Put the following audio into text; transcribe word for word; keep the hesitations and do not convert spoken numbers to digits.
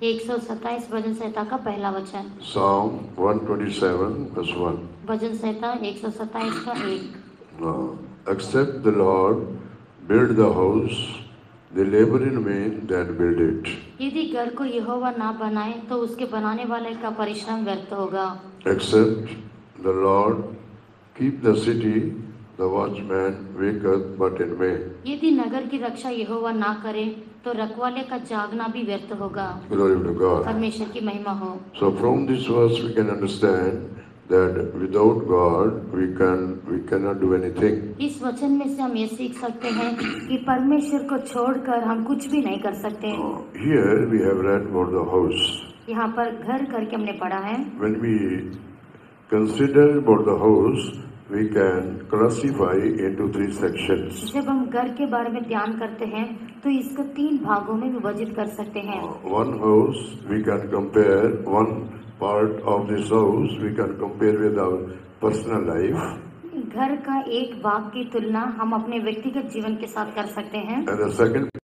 एक सौ सत्ताईस भजन संहिता का पहला वचन। Psalm one twenty-seven verse one. भजन संहिता एक सौ सत्ताईस का एक। Uh, Except the Lord build the house, they labor in vain that build it. यदि घर को यहोवा ना बनाए तो उसके बनाने वाले का परिश्रम व्यर्थ होगा। Except the Lord keep the city, the watchman waketh but in vain. यदि नगर की रक्षा यहोवा ना करे तो रखवाले का जागना भी व्यर्थ होगा। Glory to God. परमेश्वर की महिमा हो। So from this verse we can understand that without God we can we cannot do anything. इस वचन में से हम ये सीख सकते हैं कि परमेश्वर को छोड़कर हम कुछ भी नहीं कर सकते। Uh, here we have read about the house. यहाँ पर घर करके हमने पढ़ा है। When we consider about the house, we can classify into three sections. जब हम घर के बारे में ध्यान करते हैं तो इसको तीन भागों में विभाजित कर सकते हैं। Uh, one house we can compare, one part of this house we can compare with our personal life. घर का एक भाग की तुलना हम अपने व्यक्तिगत जीवन के साथ कर सकते हैं। And the second